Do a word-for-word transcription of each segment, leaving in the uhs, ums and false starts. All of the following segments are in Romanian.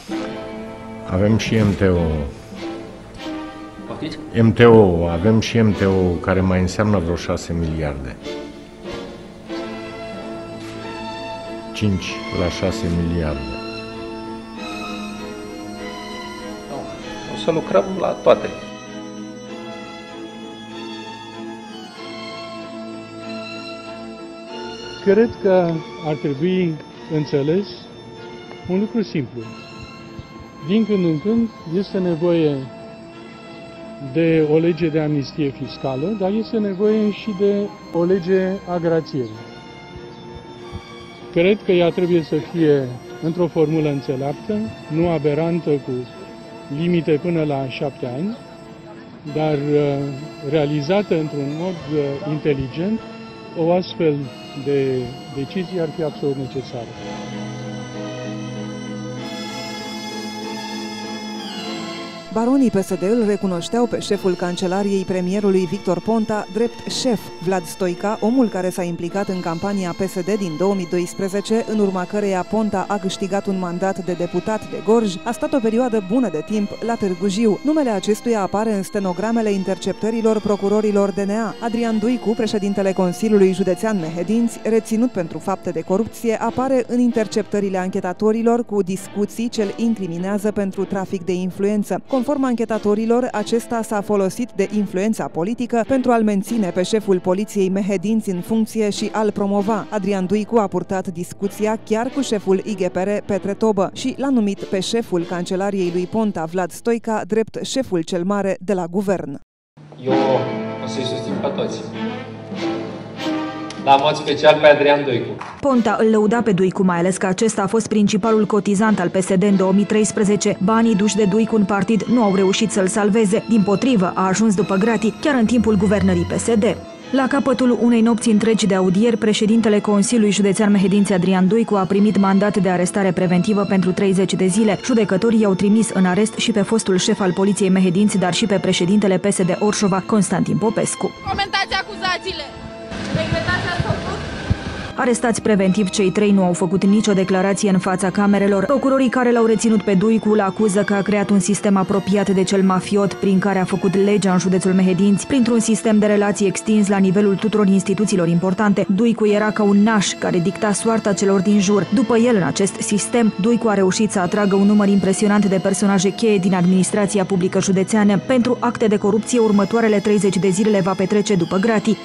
Avem și M T O. M T O, avem și M T O care mai înseamnă vreo șase miliarde. cinci la șase miliarde. O să lucrăm la toate. Cred că ar trebui înțeles un lucru simplu. Din când în când este nevoie de o lege de amnistie fiscală, dar este nevoie și de o lege a grațierii. Cred că ea trebuie să fie într-o formulă înțeleaptă, nu aberantă, cu limite până la șapte ani, dar realizată într-un mod inteligent. O astfel de decizie ar fi absolut necesară. Baronii P S D îl recunoșteau pe șeful Cancelariei premierului Victor Ponta drept șef Vlad Stoica, omul care s-a implicat în campania P S D din două mii doisprezece, în urma căreia Ponta a câștigat un mandat de deputat de Gorj, a stat o perioadă bună de timp la Târgu Jiu. Numele acestuia apare în stenogramele interceptărilor procurorilor D N A. Adrian Duicu, președintele Consiliului Județean Mehedinți, reținut pentru fapte de corupție, apare în interceptările anchetatorilor cu discuții ce îl incriminează pentru trafic de influență. Conform anchetatorilor, acesta s-a folosit de influența politică pentru a-l menține pe șeful poliției Mehedinți în funcție și a-l promova. Adrian Duicu a purtat discuția chiar cu șeful I G P R Petre Tobă și l-a numit pe șeful Cancelariei lui Ponta, Vlad Stoica, drept șeful cel mare de la guvern. Eu o să-i susțin pe toți. La mod special pe Adrian Duicu. Ponta îl lăuda pe Duicu, mai ales că acesta a fost principalul cotizant al P S D în două mii treisprezece. Banii duși de Duicu în partid nu au reușit să-l salveze. Dimpotrivă, a ajuns după gratii, chiar în timpul guvernării P S D. La capătul unei nopți întregi de audieri, președintele Consiliului Județean Mehedinți, Adrian Duicu, a primit mandat de arestare preventivă pentru treizeci de zile. Judecătorii i-au trimis în arest și pe fostul șef al Poliției Mehedinți, dar și pe președintele P S D Orșova, Constantin Popescu. Comentați acuzațiile! Regretați ați făcut? Arestați preventiv, cei trei nu au făcut nicio declarație în fața camerelor. Procurorii care l-au reținut pe Duicu îl acuză că a creat un sistem apropiat de cel mafiot, prin care a făcut legea în județul Mehedinți, printr-un sistem de relații extins la nivelul tuturor instituțiilor importante. Duicu era ca un naș care dicta soarta celor din jur. După el, în acest sistem, Duicu a reușit să atragă un număr impresionant de personaje cheie din administrația publică județeană. Pentru acte de corupție, următoarele treizeci de zile le va petrece după gratii.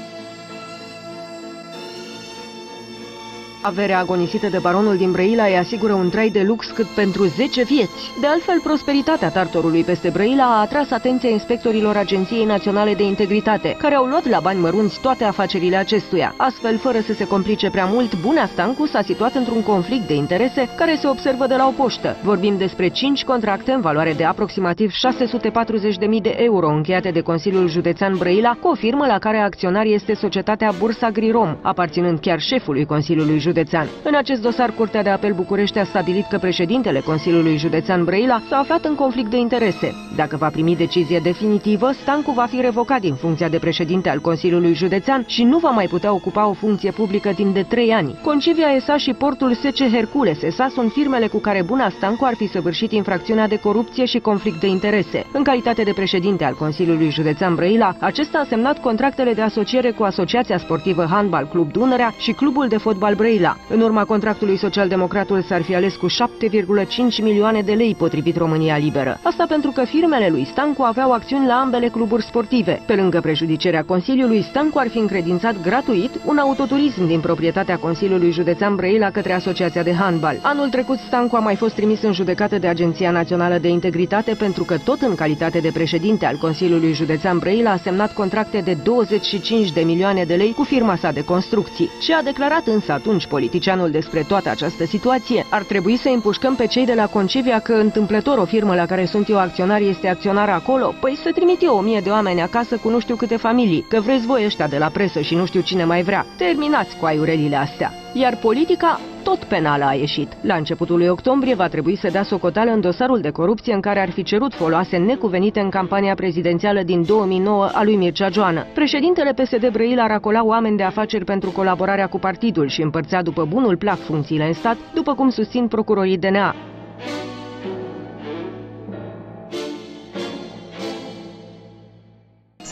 Averea agonisită de baronul din Brăila îi asigură un trai de lux cât pentru zece vieți. De altfel, prosperitatea tartorului peste Brăila a atras atenția inspectorilor Agenției Naționale de Integritate, care au luat la bani mărunți toate afacerile acestuia. Astfel, fără să se complice prea mult, Bunea Stancu s-a situat într-un conflict de interese care se observă de la o poștă. Vorbim despre cinci contracte în valoare de aproximativ șase sute patruzeci de mii de euro încheiate de Consiliul Județean Brăila cu o firmă la care acționar este societatea Bursa Grirom, aparținând chiar șefului Consiliului Județean. În acest dosar, Curtea de Apel București a stabilit că președintele Consiliului Județean Brăila s-a aflat în conflict de interese. Dacă va primi decizie definitivă, Stancu va fi revocat din funcția de președinte al Consiliului Județean și nu va mai putea ocupa o funcție publică timp de trei ani. Concivia S A și portul S C Hercules S A sunt firmele cu care Bunea Stancu ar fi săvârșit infracțiunea de corupție și conflict de interese. În calitate de președinte al Consiliului Județean Brăila, acesta a semnat contractele de asociere cu Asociația Sportivă Handbal Club Dunărea și Clubul de Fotbal Brăila. În urma contractului, socialdemocratul s-ar fi ales cu șapte virgulă cinci milioane de lei, potrivit România Liberă. Asta pentru că firmele lui Stancu aveau acțiuni la ambele cluburi sportive. Pe lângă prejudicierea Consiliului, Stancu ar fi încredințat gratuit un autoturism din proprietatea Consiliului Județean Brăila către Asociația de Handbal. Anul trecut, Stancu a mai fost trimis în judecată de Agenția Națională de Integritate pentru că, tot în calitate de președinte al Consiliului Județean Brăila, a semnat contracte de douăzeci și cinci de milioane de lei cu firma sa de construcții. Ce a declarat însă atunci politicianul despre toată această situație? Ar trebui să împușcăm pe cei de la Concevia că întâmplător o firmă la care sunt eu acționar este acționar acolo? Păi să trimit eu o mie de oameni acasă cu nu știu câte familii, că vreți voi ăștia de la presă și nu știu cine mai vrea. Terminați cu aiurelile astea. Iar politica tot penală a ieșit. La începutul lui octombrie va trebui să dea socoteală în dosarul de corupție în care ar fi cerut foloase necuvenite în campania prezidențială din două mii nouă a lui Mircea Joană. Președintele P S D Brăila racola oameni de afaceri pentru colaborarea cu partidul și împărțea după bunul plac funcțiile în stat, după cum susțin procurorii D N A.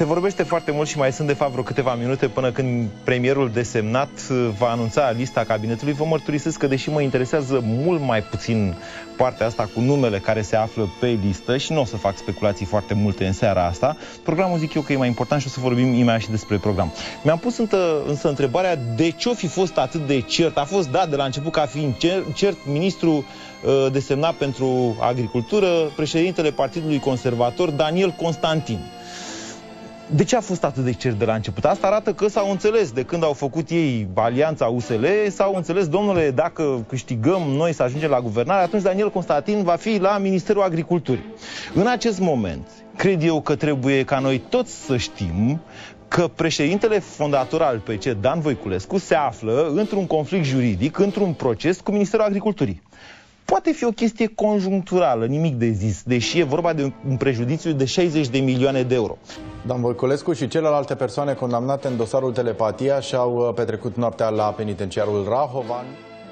Se vorbește foarte mult și mai sunt de fapt vreo câteva minute până când premierul desemnat va anunța lista cabinetului. Vă mărturisesc că, deși mă interesează mult mai puțin partea asta cu numele care se află pe listă și nu o să fac speculații foarte multe în seara asta, programul zic eu că e mai important și o să vorbim imediat și despre program. Mi-am pus însă, însă întrebarea de ce o fi fost atât de cert. A fost dat de la început ca fiind cert ministrul uh, desemnat pentru agricultură, președintele Partidului Conservator, Daniel Constantin. De ce a fost atât de cert de la început? Asta arată că s-au înțeles de când au făcut ei alianța U S L, s-au înțeles, domnule, dacă câștigăm noi să ajungem la guvernare, atunci Daniel Constantin va fi la Ministerul Agriculturii. În acest moment, cred eu că trebuie ca noi toți să știm că președintele fondator al P C, Dan Voiculescu, se află într-un conflict juridic, într-un proces cu Ministerul Agriculturii. Poate fi o chestie conjuncturală, nimic de zis, deși e vorba de un prejudiciu de șaizeci de milioane de euro. Dan Voiculescu și celelalte persoane condamnate în dosarul Telepatia și-au petrecut noaptea la penitenciarul Rahova.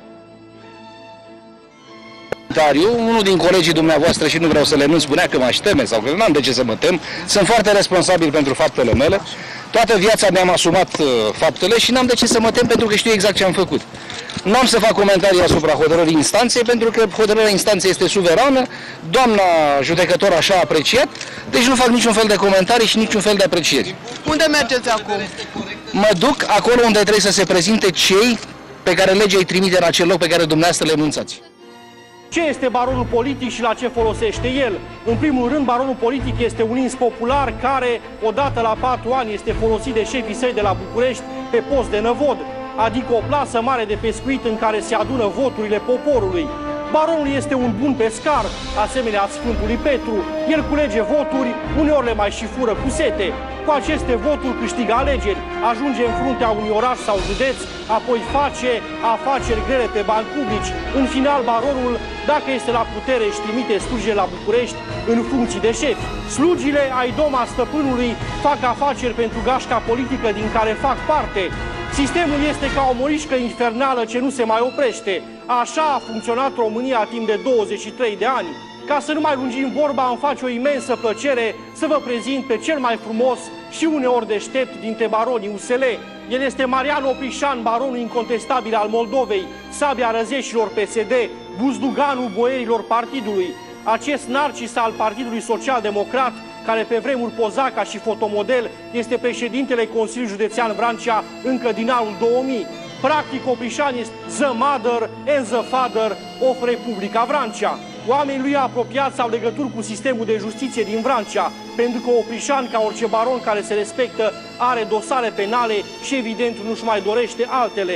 Unul din colegii dumneavoastră, și nu vreau să le nu spunea că mă teme sau că n-am de ce să mă tem, sunt foarte responsabil pentru faptele mele. Toată viața mi-am asumat uh, faptele și n-am de ce să mă tem pentru că știu exact ce am făcut. Nu am să fac comentarii asupra hotărârii instanței, pentru că hotărârea instanței este suverană, doamna judecător așa a apreciat, deci nu fac niciun fel de comentarii și niciun fel de aprecieri. Unde mergeți acum? Mă duc acolo unde trebuie să se prezinte cei pe care legea îi trimite în acel loc pe care dumneavoastră le enunțați. Ce este baronul politic și la ce folosește el? În primul rând, baronul politic este un ins popular care, odată la patru ani, este folosit de șefii săi de la București pe post de năvod, adică o plasă mare de pescuit în care se adună voturile poporului. Baronul este un bun pescar, asemenea Sfântului Petru. El culege voturi, uneori le mai și fură cu sete. Cu aceste voturi câștigă alegeri, ajunge în fruntea unui oraș sau județ, apoi face afaceri grele pe bani publici. În final, baronul, dacă este la putere, își trimite slujile la București în funcții de șefi. Slugile ai doma stăpânului fac afaceri pentru gașca politică din care fac parte. Sistemul este ca o morișcă infernală ce nu se mai oprește. Așa a funcționat România timp de douăzeci și trei de ani. Ca să nu mai lungim vorba, îmi face o imensă plăcere să vă prezint pe cel mai frumos și uneori deștept dintre baronii U S L. El este Marian Oprișan, baronul incontestabil al Moldovei, sabia răzeșilor P S D, buzduganul boierilor partidului. Acest narcis al Partidului Social Democrat, care pe vremuri poza ca și fotomodel, este președintele Consiliului Județean Vrancea încă din anul două mii. Practic, Oprișan este the mother and the father of Republica Vrancea. Oamenii lui apropiați au legături cu sistemul de justiție din Vrancea, pentru că Oprișan, ca orice baron care se respectă, are dosare penale și evident nu-și mai dorește altele.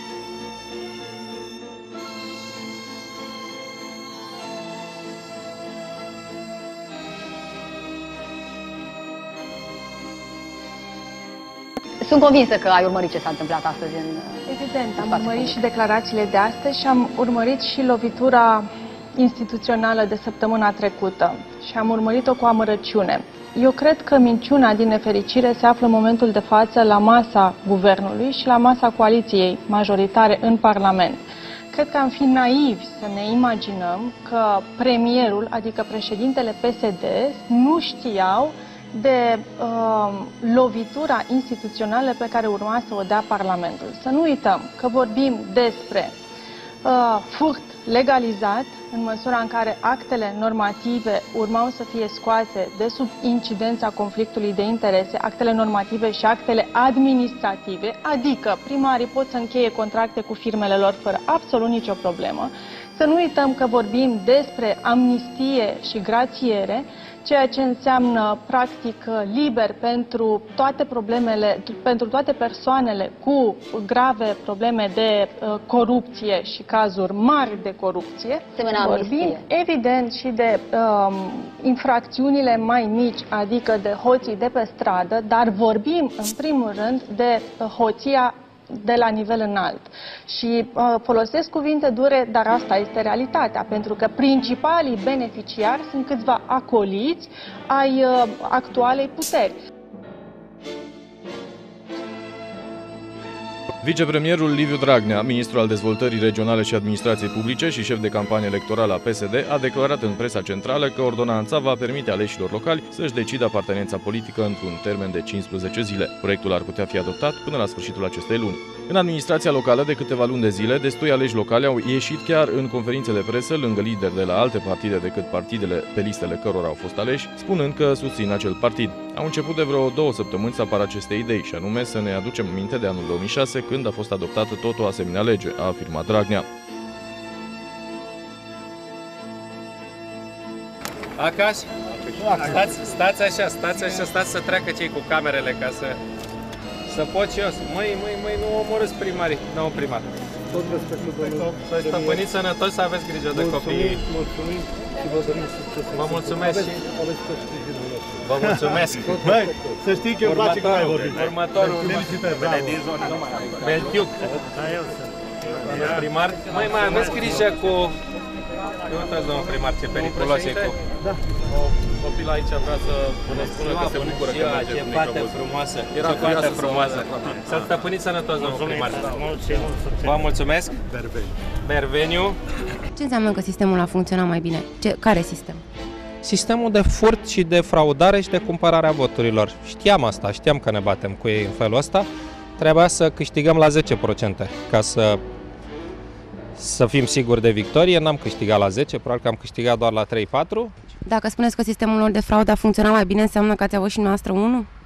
Sunt convinsă că ai urmărit ce s-a întâmplat astăzi în... Evident, am urmărit și declarațiile de astăzi și am urmărit și lovitura instituțională de săptămâna trecută și am urmărit-o cu amărăciune. Eu cred că minciuna, din nefericire, se află în momentul de față la masa guvernului și la masa coaliției majoritare în Parlament. Cred că am fi naivi să ne imaginăm că premierul, adică președintele P S D, nu știau de uh, lovitura instituțională pe care urma să o dea Parlamentul. Să nu uităm că vorbim despre uh, furt legalizat, în măsura în care actele normative urmau să fie scoase de sub incidența conflictului de interese, actele normative și actele administrative, adică primarii pot să încheie contracte cu firmele lor fără absolut nicio problemă. Să nu uităm că vorbim despre amnistie și grațiere, ceea ce înseamnă practic liber pentru toate problemele, pentru toate persoanele cu grave probleme de uh, corupție și cazuri mari de corupție. Vorbim evident și de um, infracțiunile mai mici, adică de hoții de pe stradă, dar vorbim în primul rând de uh, hoția de la nivel înalt. Și uh, folosesc cuvinte dure, dar asta este realitatea, pentru că principalii beneficiari sunt câțiva acoliți ai uh, actualei puteri. Vicepremierul Liviu Dragnea, ministrul al dezvoltării regionale și administrației publice și șef de campanie electorală a P S D, a declarat în presa centrală că ordonanța va permite aleșilor locali să-și decidă apartenența politică într-un termen de cincisprezece zile. Proiectul ar putea fi adoptat până la sfârșitul acestei luni. În administrația locală de câteva luni de zile, destui aleși locali au ieșit chiar în conferințe de presă lângă lideri de la alte partide decât partidele pe listele cărora au fost aleși, spunând că susțin acel partid. Au început de vreo două săptămâni să apară aceste idei, și anume să ne aducem aminte de anul două mii șase, când a fost adoptată tot o asemenea lege, a afirmat Dragnea. Acasă? Stați, stați așa, stați așa, stați să treacă cei cu camerele ca să, să pot și eu. Măi, măi, măi, nu omorâți primarii, nu primar. Tot respectul, domnul. Să stăpâniți sănătoși, să aveți grijă de copii. Mulțumim și vă dorim succes. Vă mulțumesc și... Vă mulțumesc. Băi, să știi că îmi place că ai vorbit. Următorul. Felicitări. Din zona. Belchiuc. Primar. Măi, mai aveți grijă cu... Uitați, domnul primar, ce periculos e cu... Da. O copil aici vrea să ne spună că se bucură că merge cu mică vârstă. frumoasă. Era foarte frumoasă. Să-l stăpâniți sănătos, domnul primar. Vă mulțumesc. Berveniu. Berveniu. Ce înseamnă că sistemul a funcționat mai bine? Ce, care sistem? Sistemul de furt și de fraudare și de cumpărare a voturilor. Știam asta, știam că ne batem cu ei în felul ăsta. Trebuia să câștigăm la zece la sută ca să, să fim siguri de victorie. N-am câștigat la zece, probabil că am câștigat doar la trei patru. Dacă spuneți că sistemul lor de fraudă a funcționat mai bine, înseamnă că ați avut și noastră unul?